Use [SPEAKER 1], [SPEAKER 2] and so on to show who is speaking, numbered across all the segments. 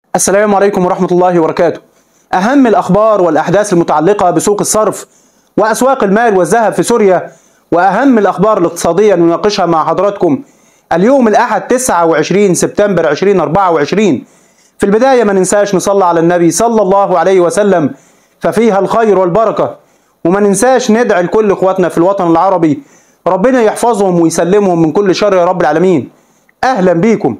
[SPEAKER 1] السلام عليكم ورحمة الله وبركاته. أهم الأخبار والأحداث المتعلقة بسوق الصرف وأسواق المال والذهب في سوريا، وأهم الأخبار الاقتصادية نناقشها مع حضراتكم اليوم الأحد 29 سبتمبر 2024. في البداية ما ننساش نصلي على النبي صلى الله عليه وسلم ففيها الخير والبركة، وما ننساش ندعي لكل إخواتنا في الوطن العربي ربنا يحفظهم ويسلمهم من كل شر يا رب العالمين. أهلا بيكم.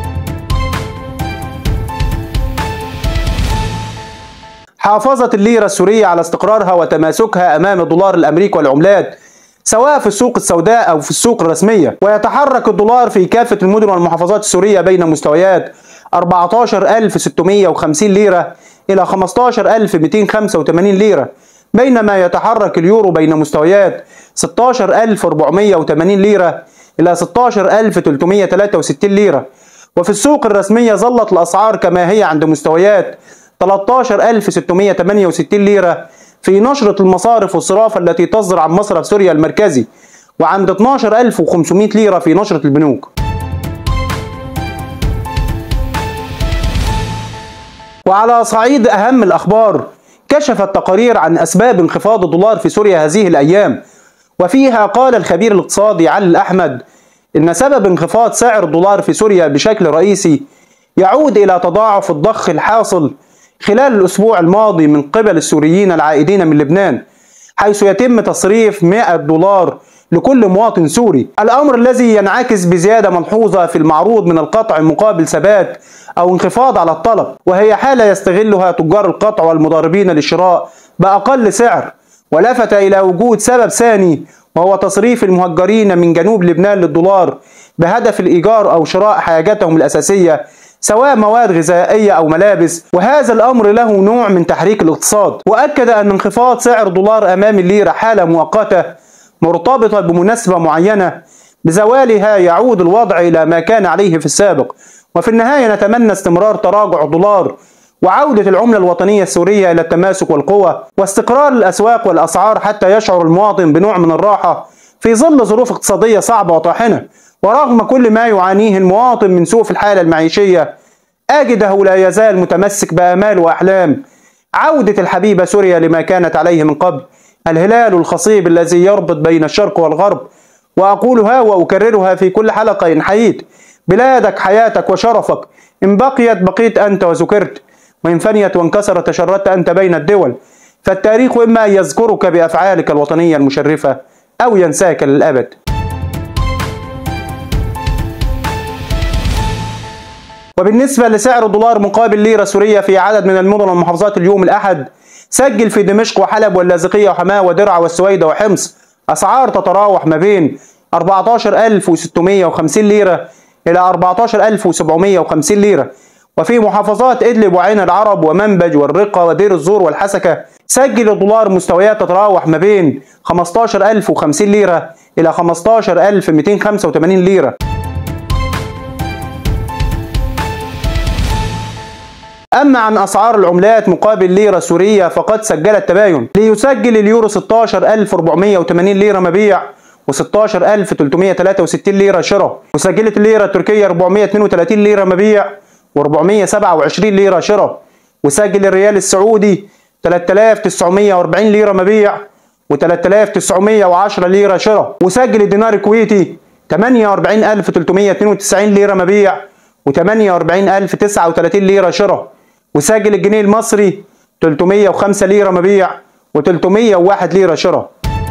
[SPEAKER 1] حافظت الليرة السورية على استقرارها وتماسكها أمام الدولار الأمريكي والعملات سواء في السوق السوداء أو في السوق الرسمية، ويتحرك الدولار في كافة المدن والمحافظات السورية بين مستويات 14650 ليرة إلى 15285 ليرة، بينما يتحرك اليورو بين مستويات 16480 ليرة إلى 16363 ليرة. وفي السوق الرسمية ظلت الأسعار كما هي عند مستويات 13668 ليرة في نشرة المصارف والصرافة التي تصدر عن مصرف سوريا المركزي، وعند 12500 ليرة في نشرة البنوك. وعلى صعيد أهم الأخبار، كشفت تقارير عن أسباب انخفاض الدولار في سوريا هذه الأيام، وفيها قال الخبير الاقتصادي علي الأحمد إن سبب انخفاض سعر الدولار في سوريا بشكل رئيسي يعود إلى تضاعف الضخ الحاصل خلال الأسبوع الماضي من قبل السوريين العائدين من لبنان، حيث يتم تصريف 100 دولار لكل مواطن سوري، الأمر الذي ينعكس بزيادة ملحوظة في المعروض من القطع مقابل ثبات أو انخفاض على الطلب، وهي حالة يستغلها تجار القطع والمضاربين للشراء بأقل سعر. ولفت إلى وجود سبب ثاني وهو تصريف المهجرين من جنوب لبنان للدولار بهدف الإيجار أو شراء حاجاتهم الأساسية سواء مواد غذائية أو ملابس، وهذا الأمر له نوع من تحريك الاقتصاد. وأكد أن انخفاض سعر الدولار أمام الليرة حالة مؤقتة مرتبطة بمناسبة معينة، بزوالها يعود الوضع إلى ما كان عليه في السابق. وفي النهاية نتمنى استمرار تراجع الدولار وعودة العملة الوطنية السورية إلى التماسك والقوة واستقرار الأسواق والأسعار حتى يشعر المواطن بنوع من الراحة في ظل ظروف اقتصادية صعبة وطاحنة. ورغم كل ما يعانيه المواطن من سوء في الحالة المعيشية، أجده لا يزال متمسك بآمال وأحلام عودة الحبيبة سوريا لما كانت عليه من قبل، الهلال الخصيب الذي يربط بين الشرق والغرب. وأقولها وأكررها في كل حلقة: إن حييت بلادك حياتك وشرفك، إن بقيت بقيت أنت وذكرت، وإن فنيت وانكسرت تشردت أنت بين الدول. فالتاريخ إما يذكرك بأفعالك الوطنية المشرفة أو ينساك للأبد. وبالنسبة لسعر الدولار مقابل ليرة سورية في عدد من المدن والمحافظات اليوم الأحد، سجل في دمشق وحلب واللاذقية وحماة ودرعا والسويدة وحمص أسعار تتراوح ما بين 14650 ليرة إلى 14750 ليرة. وفي محافظات إدلب وعين العرب ومنبج والرقة ودير الزور والحسكة سجل الدولار مستويات تتراوح ما بين 15050 ليرة إلى 15285 ليرة. أما عن أسعار العملات مقابل ليرة سورية فقد سجلت تباين، ليسجل اليورو 16480 ليرة مبيع و16363 ليرة شراء، وسجلت الليرة التركية 432 ليرة مبيع و427 ليرة شراء، وسجل الريال السعودي 3940 ليرة مبيع و3910 ليرة شراء، وسجل الدينار الكويتي 48392 ليرة مبيع و48039 ليرة شراء، وسجل الجنيه المصري 305 ليرة مبيع و301 ليرة شراء.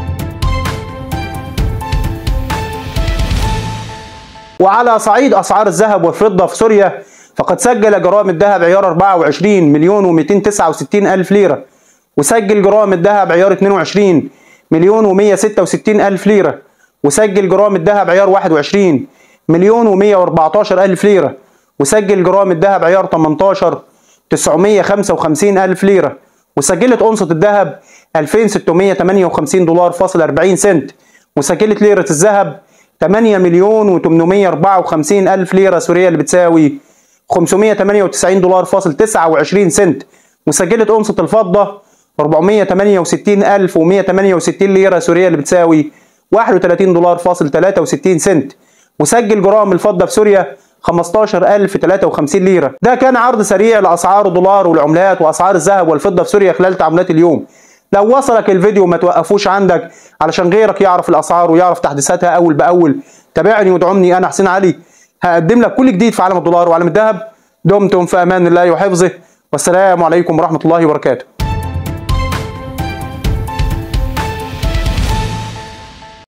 [SPEAKER 1] وعلى صعيد أسعار الذهب والفضة في سوريا، فقد سجل جرام الذهب عيار 24 مليون و269 ألف ليرة، وسجل جرام الذهب عيار 22 مليون و166 ألف ليرة، وسجل جرام الذهب عيار 21 مليون و114 ألف ليرة، وسجل جرام الذهب عيار 18 955 ألف ليرة، وسجلت أونصة الذهب 2658 دولار فاصل 40 سنت، وسجلت ليرة الذهب 8 مليون و854 ألف ليرة سورية اللي بتساوي 598 دولار فاصل 29 سنت، وسجلت أونصة الفضة 468168 ليرة سورية اللي بتساوي 31 دولار فاصل 63 سنت، وسجل جرام الفضة في سوريا 15,053 ليرة. ده كان عرض سريع لأسعار الدولار والعملات وأسعار الذهب والفضة في سوريا خلال تعاملات اليوم. لو وصلك الفيديو ما توقفوش عندك علشان غيرك يعرف الأسعار ويعرف تحديثاتها أول بأول. تابعني وادعمني، أنا حسين علي، هقدم لك كل جديد في عالم الدولار وعالم الذهب. دمتم في أمان الله وحفظه، والسلام عليكم ورحمة الله وبركاته.